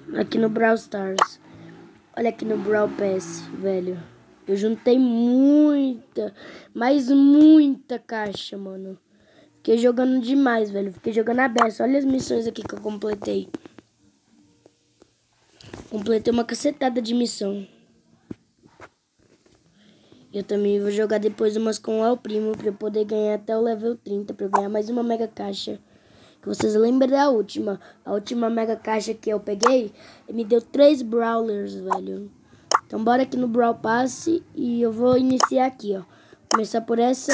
aqui no Brawl Stars. Olha aqui no Brawl Pass, velho. Eu juntei muita, mas muita caixa, mano. Fiquei jogando demais, velho. Fiquei jogando a beça. Olha as missões aqui que eu completei. Completei uma cacetada de missão. Eu também vou jogar depois umas com o El Primo pra eu poder ganhar até o level 30. Pra eu ganhar mais uma mega caixa. Que vocês lembram da última. A última mega caixa que eu peguei me deu 3 Brawlers, velho. Então bora aqui no Brawl Pass e eu vou iniciar aqui, ó. Começar por essa.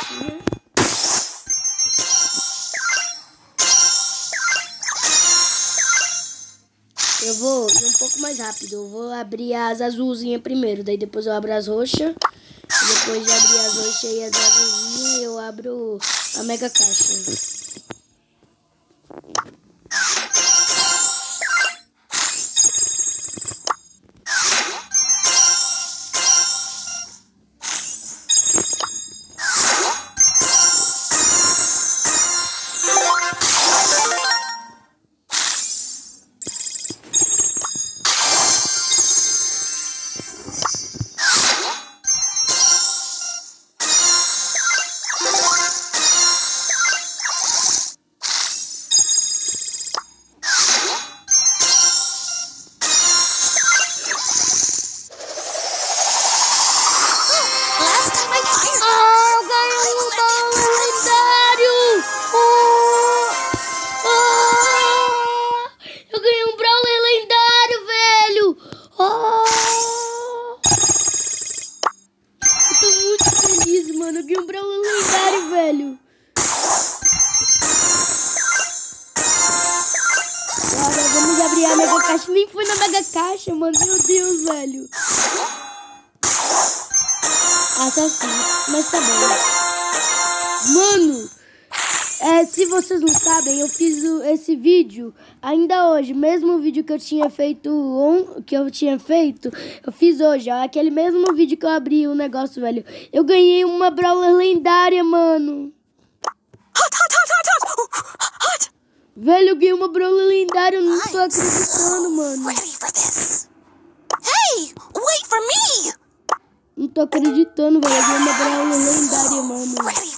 Eu vou ir um pouco mais rápido. Eu vou abrir as azulzinhas primeiro. Daí depois eu abro as roxas. Depois de abrir as roxas e as azulzinhas, eu abro a mega caixa. Mano, eu ganhei um Brawler lendário, velho. Agora vamos abrir a mega caixa. Nem foi na mega caixa, mano. Meu Deus, velho. Assassino. Mas tá bom. Mano, se vocês não sabem, eu fiz esse vídeo ainda hoje. Mesmo vídeo que eu tinha feito eu fiz hoje. Ó, aquele mesmo vídeo que eu abri o negócio, velho. Eu ganhei uma Brawler lendária, mano. Velho, eu ganhei uma Brawler lendária. Eu não tô acreditando, mano. Não tô acreditando, velho. Eu ganhei uma Brawler lendária, mano.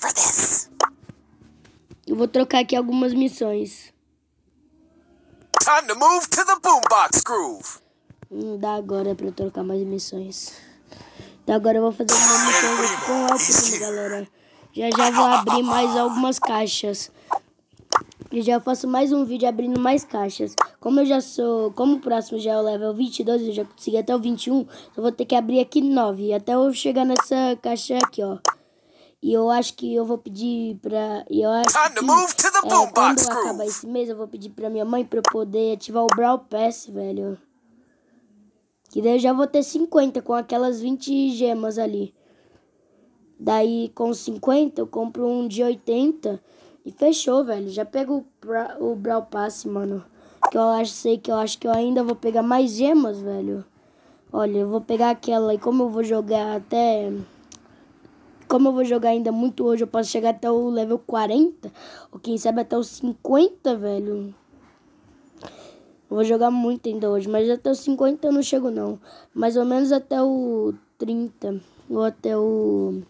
Eu vou trocar aqui algumas missões. Time to move to the boombox groove. Não dá agora pra eu trocar mais missões. Então agora eu vou fazer uma missão aqui com o El Primo, galera. Já vou abrir mais algumas caixas. E já faço mais um vídeo abrindo mais caixas. Como o próximo já é o level 22, eu já consegui até o 21. Eu vou ter que abrir aqui 9. Até eu chegar nessa caixa aqui, ó. E eu acho que eu vou pedir pra... quando acabar esse mês, eu vou pedir pra minha mãe pra eu poder ativar o Brawl Pass, velho. Que daí eu já vou ter 50 com aquelas 20 gemas ali. Daí com 50 eu compro um de 80 e fechou, velho. Já pego o Brawl Pass, mano. Que eu acho que eu ainda vou pegar mais gemas, velho. Olha, eu vou pegar aquela e como eu vou jogar até... Como eu vou jogar ainda muito hoje, eu posso chegar até o level 40. Ou quem sabe até os 50, velho. Eu vou jogar muito ainda hoje, mas até os 50 eu não chego, não. Mais ou menos até o 30. Ou até o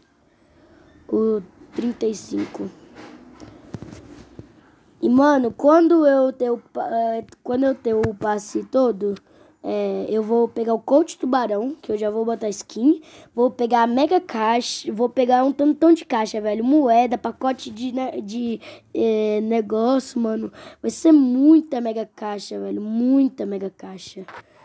35. E, mano, quando eu ter o passe todo... eu vou pegar o Coach Tubarão, que eu já vou botar skin. Vou pegar a mega caixa. Vou pegar um tantão de caixa, velho. Moeda, pacote de negócio, mano. Vai ser muita mega caixa, velho. Muita mega caixa.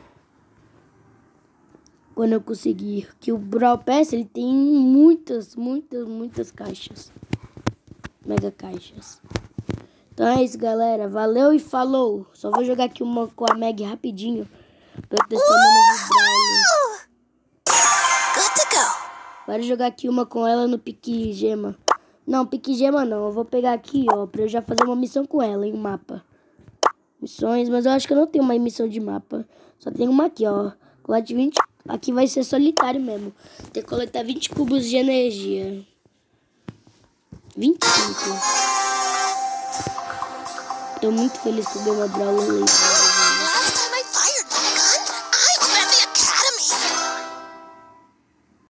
Quando eu conseguir. Que o Brawl Pass, ele tem muitas caixas. Mega caixas. Então é isso, galera. Valeu e falou. Só vou jogar aqui uma com a Meg rapidinho. Pra eu testar meu novo Brawler. Good to go. Bora jogar aqui uma com ela no pique gema. Não, pique gema não. Eu vou pegar aqui, ó, pra eu já fazer uma missão com ela em um mapa. Missões, mas eu acho que eu não tenho uma missão de mapa. Só tem uma aqui, ó. Colete 20. Aqui vai ser solitário mesmo. Tem que coletar 20 cubos de energia. 25. Tô muito feliz com o meu Brawler.